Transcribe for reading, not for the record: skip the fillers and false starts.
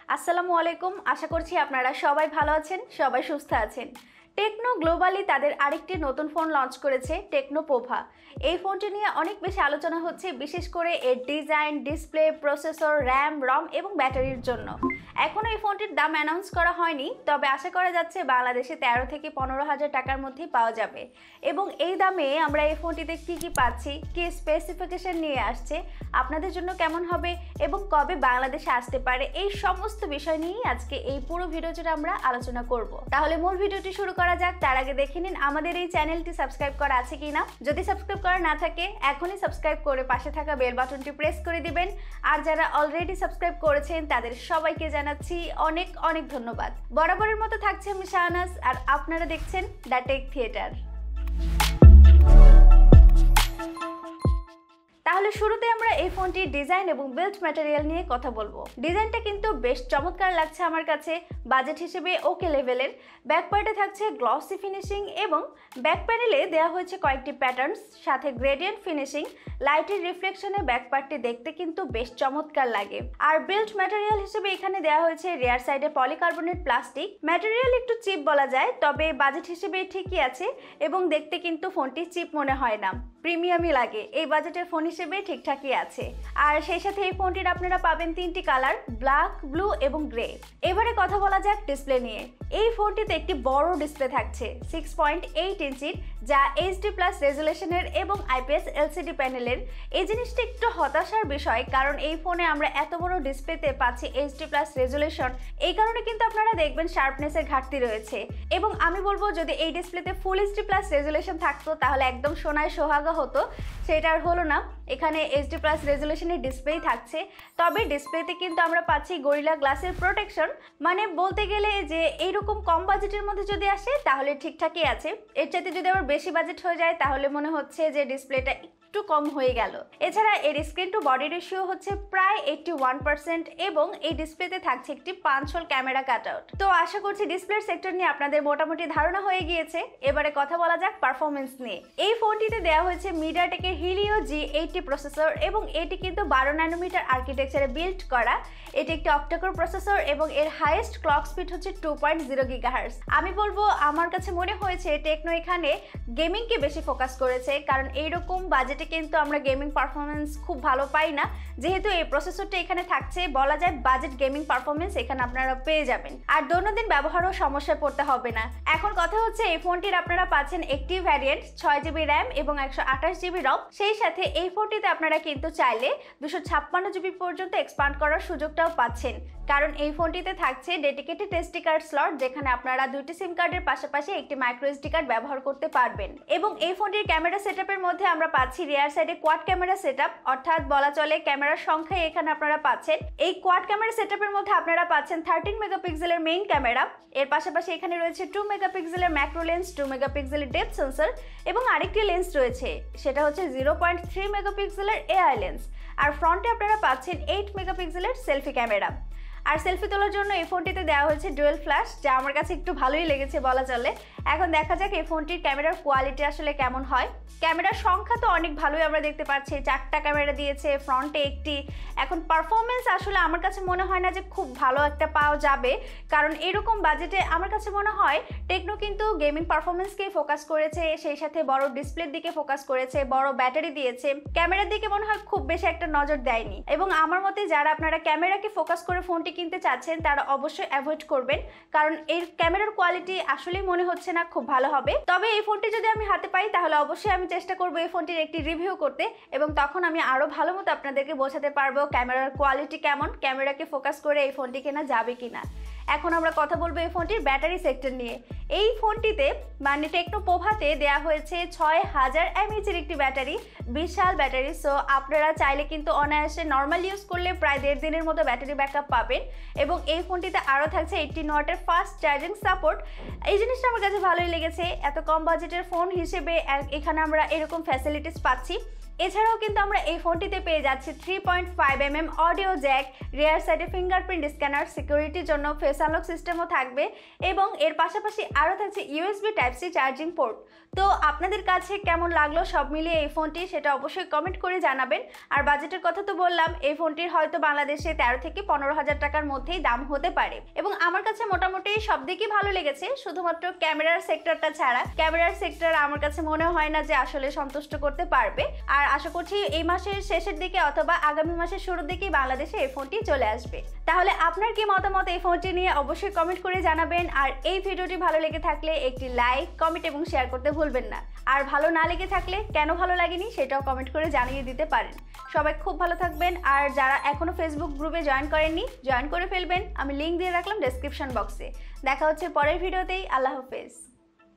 আসসালামু আলাইকুম। আশা করছি আপনারা সবাই ভালো আছেন, সবাই সুস্থ আছেন। টেকনো গ্লোবালি তাদের আরেকটি নতুন ফোন লঞ্চ করেছে, টেকনো পোভা। এই ফোনটি নিয়ে অনেক বেশি আলোচনা হচ্ছে, বিশেষ করে এর design, display, processor, RAM, ROM এবং ব্যাটারির জন্য। এখনও এই ফোনটির দাম অ্যানাউন্স করা হয়নি, তবে আশা করা যাচ্ছে বাংলাদেশে 13 থেকে 15,000 টাকার মধ্যেই পাওয়া যাবে। এবং এই দামে আমরা এই ফোনটিতে কী পাচ্ছি, কী স্পেসিফিকেশন নিয়ে আসছে, আপনাদের জন্য কেমন হবে এবং কবে বাংলাদেশে আসতে পারে, এই সমস্ত বিষয় নিয়েই আজকে এই পুরো ভিডিওটা আমরা আলোচনা করব। তাহলে মূল ভিডিওটি শুরু করা যাক। তার আগে দেখে নিন আমাদের এই চ্যানেলটি সাবস্ক্রাইব করা আছে কিনা। যদি সাবস্ক্রাইব করা না থাকে এখনই সাবস্ক্রাইব করে পাশে থাকা বেল বাটনটি প্রেস করে দিবেন। আর যারা অলরেডি সাবস্ক্রাইব করেছেন তাদের সবাইকে জানাচ্ছি অনেক অনেক ধন্যবাদ। বরাবরের মতো থাকছে আমি শাহনাজ, আর আপনারা দেখছেন দ্য টেক থিয়েটার। তাহলে শুরুতে আমরা এই ফোনটির ডিজাইন এবং বিল্ড ম্যাটেরিয়াল নিয়ে কথা বলবো। ডিজাইনটা কিন্তু বেশ চমৎকার লাগছে আমার কাছে, বাজেট হিসেবে ওকে লেভেলের। ব্যাক পার্টে থাকছে গ্লসি ফিনিশিং এবং ব্যাক প্যানেলে দেওয়া হয়েছে কয়েকটি প্যাটার্নস, সাথে গ্রেডিয়েন্ট ফিনিশিং। লাইটের রিফ্লেকশনে ব্যাক পার্টটি দেখতে কিন্তু বেশ চমৎকার লাগে। আর বিল্ড ম্যাটেরিয়াল হিসেবে এখানে দেওয়া হয়েছে রিয়ার সাইডে পলিকার্বনেট প্লাস্টিক। ম্যাটেরিয়াল একটু চিপ বলা যায়, তবে বাজেট হিসেবে ঠিকই আছে এবং দেখতে কিন্তু ফোনটি চিপ মনে হয় না, প্রিমিয়ামই লাগে। এই বাজেটের ফোন হিসেবে ঠিকঠাকই আছে। আর সেই সাথে এই ফোনটির আপনারা পাবেন তিনটি কালার, ব্ল্যাক, ব্লু এবং গ্রে। এবারে কথা বলা যাক ডিসপ্লে নিয়ে। এই ফোনটিতে একটি বড় ডিসপ্লে থাকছে 6.8 ইঞ্চির, যা এইচডি প্লাস রেজুলেশনের এবং আইপিএস এলসিডি প্যানেলের। এই জিনিসটা একটু হতাশার বিষয়, কারণ এই ফোনে আমরা এত বড় ডিসপ্লেতে পাচ্ছি এইচডি প্লাস রেজুলেশন। এই কারণে কিন্তু আপনারা দেখবেন শার্পনেসের ঘাটতি রয়েছে। এবং আমি বলবো যদি এই ডিসপ্লেতে ফুল এইচডি প্লাস রেজুলেশন থাকতো তাহলে একদম সোনায় সোহাগা হতো। সেটা আর হলো না, এখানে এইচডি প্লাস রেজুলেশনের ডিসপ্লেই থাকছে। তবে ডিসপ্লেতে কিন্তু আমরা পাচ্ছি গরিলা গ্লাসের প্রোটেকশন। মানে বলতে গেলে যে এইরকম কম বাজেটের মধ্যে যদি আসে তাহলে ঠিকঠাকই আছে। এর চাইতে যদি আবার বেশি বাজেট হয়ে যায় তাহলে মনে হচ্ছে যে ডিসপ্লেটা একটু কম হয়ে গেল। এছাড়া এর স্ক্রিন টু বডি রেশিও হচ্ছে প্রায় 81% এবং এই ডিসপ্লেতে থাকছে একটি 5 হোল ক্যামেরা কাটআউট। তো আশা করছি ডিসপ্লের সেক্টর নিয়ে আপনাদের মোটামুটি ধারণা হয়ে গিয়েছে। এবারে কথা বলা যাক পারফরমেন্স নিয়ে। এই ফোনটিতে দেওয়া হয়েছে মিডিয়াটেকের হিলিও G80 প্রসেসর এবং এটি কিন্তু 12 ন্যানোমিটার আর্কিটেকচারে বিল্ড করা। এটি একটি অক্টাকোর প্রসেসর এবং এর হাইয়েস্ট ক্লক স্পিড হচ্ছে 2.0 গিগাহার্টজ। আমি বলবো আমার কাছে মনে হয়েছে টেকনো এখানে গেমিংকে বেশি ফোকাস করেছে, কারণ এইরকম বাজেটে কিন্তু আমরা গেমিং পারফরমেন্স খুব ভালো পাই না। যেহেতু এই প্রসেসরটা এখানে থাকছে, বলা যায় বাজেট গেমিং পারফরমেন্স এখানে আপনারা পেয়ে যাবেন, আর দৈনন্দিন ব্যবহারও সমস্যায় পড়তে হবে না। এখন কথা হচ্ছে এই ফোনটির আপনারা পাচ্ছেন একটি ভ্যারিয়েন্ট 6GB র্যাম এবং 128GB রম। সেই সাথে এই ফোনটিতে আপনারা কিন্তু চাইলে 256GB পর্যন্ত এক্সপান্ড করার সুযোগটাও পাচ্ছেন, কারণ এই ফোনটিতে থাকছে ডেডিকেটেড এসডি কার্ড স্লট, যেখানে আপনারা দুইটি সিম কার্ডের পাশাপাশি একটি মাইক্রো এসডি কার্ড ব্যবহার করতে পারবেন। এবং এই ফোনটির ক্যামেরা সেটআপের মধ্যে আমরা পাচ্ছি রিয়ার সাইডে কোয়াড ক্যামেরা সেটআপ, অর্থাৎ বলা চলে ক্যামেরার সংখ্যায় এখানে আপনারা পাচ্ছেন। এই কোয়াড ক্যামেরা সেটআপের মধ্যে আপনারা পাচ্ছেন 13 মেগাপিক্সেলের মেইন ক্যামেরা, এর পাশাপাশি এখানে রয়েছে 2 মেগাপিক্সেলের ম্যাক্রো লেন্স, 2 মেগাপিক্সেলের ডেপথ সেন্সর এবং আরেকটি লেন্স রয়েছে, সেটা হচ্ছে 0.3 মেগাপিক্সেলের এআই লেন্স। আর ফ্রন্টে আপনারা পাচ্ছেন 8 মেগাপিক্সেলের সেলফি ক্যামেরা। আর সেলফি তোলার জন্য এই ফোনটিতে দেওয়া হয়েছে ডুয়েল ফ্ল্যাশ, যা আমার কাছে একটু ভালোই লেগেছে বলা চলে। এখন দেখা যাক এই ফোনটির ক্যামেরার কোয়ালিটি আসলে কেমন হয়। ক্যামেরার সংখ্যা তো অনেক ভালোই আমরা দেখতে পাচ্ছি, 4টা ক্যামেরা দিয়েছে, ফ্রন্টে একটি। এখন পারফরমেন্স আসলে আমার কাছে মনে হয় না যে খুব ভালো একটা পাওয়া যাবে, কারণ এরকম বাজেটে আমার কাছে মনে হয় টেকনো কিন্তু গেমিং পারফরমেন্সকেই ফোকাস করেছে, সেই সাথে বড় ডিসপ্লের দিকে ফোকাস করেছে, বড় ব্যাটারি দিয়েছে। ক্যামেরার দিকে মনে হয় খুব বেশি একটা নজর দেয়নি। এবং আমার মতে যারা আপনারা ক্যামেরাকে ফোকাস করে ফোনটি কিনতে চাচ্ছেন তারা অবশ্যই অ্যাভয়েড করবেন, কারণ এর ক্যামেরার কোয়ালিটি আসলেই মনে হচ্ছে না খুব ভালো হবে। তবে এই ফোনটি যদি আমি হাতে পাই তাহলে অবশ্যই আমি চেষ্টা করবো এই ফোনটির একটি রিভিউ করতে, এবং তখন আমি আরো ভালো মতো আপনাদেরকে বোঝাতে পারবো ক্যামেরার কোয়ালিটি কেমন, ক্যামেরাকে ফোকাস করে এই ফোনটি কেনা যাবে কিনা। এখন আমরা কথা বলবো এই ফোনটির ব্যাটারি সেক্টর নিয়ে। এই ফোনটিতে মানে টেকনো পোভাতে দেওয়া হয়েছে 6000 mAh এর একটি ব্যাটারি, বিশাল ব্যাটারি। সো আপনারা চাইলে কিন্তু অনায়াসে নর্মাল ইউজ করলে প্রায় 1.5 দিনের মতো ব্যাটারি ব্যাকআপ পাবেন। এবং এই ফোনটিতে আরও থাকছে 18 ওয়াটের ফাস্ট চার্জিং সাপোর্ট। এই জিনিসটা আমার কাছে ভালোই লেগেছে, এত কম বাজেটের ফোন হিসেবে এখানে আমরা এরকম ফ্যাসিলিটিস পাচ্ছি। এছাড়াও কিন্তু আমরা এই ফোনটিতে পেয়ে যাচ্ছি 3.5mm অডিও জ্যাক, রিয়ার সাইডে ফিঙ্গারপ্রিন্ট স্ক্যানার, সিকিউরিটির জন্য ফেস আনলক সিস্টেমও থাকবে এবং এর পাশাপাশি আরও থাকছে USB type C charging port. তো আপনাদের কাছে কেমন লাগলো সব মিলিয়ে এই ফোনটি, সেটা অবশ্যই কমেন্ট করে জানাবেন। আর বাজেটের কথা তো বললাম, এই ফোনটির হয়তো বাংলাদেশে 13 থেকে 15,000 টাকার মধ্যেই দাম হতে পারে এবং আমার কাছে মোটামুটি সব দিকই ভালো লেগেছে, শুধুমাত্র ক্যামেরার সেক্টরটা ছাড়া। ক্যামেরার সেক্টর আমার কাছে মনে হয় না যে আসলে সন্তুষ্ট করতে পারবে। আর আশা করছি এই মাসের শেষের দিকে অথবা আগামী মাসের শুরুর দিকে বাংলাদেশে এই ফোনটি চলে আসবে। তাহলে আপনার কি মতামত এই ফোনটি নিয়ে অবশ্যই কমেন্ট করে জানাবেন। আর এই ভিডিওটি ভালো লেগে থাকলে একটি লাইক, কমেন্ট এবং শেয়ার করতে ভুলবেন না। আর ভালো না লেগে থাকলে কেন ভালো লাগেনি সেটাও কমেন্ট করে জানিয়ে দিতে পারেন। সবাই খুব ভালো থাকবেন। আর যারা এখনো ফেসবুক গ্রুপে জয়েন করেননি, জয়েন করে ফেলবেন। আমি লিংক দিয়ে রাখলাম ডেসক্রিপশন বক্সে। দেখা হচ্ছে পরের ভিডিওতেই। আল্লাহ হাফেজ।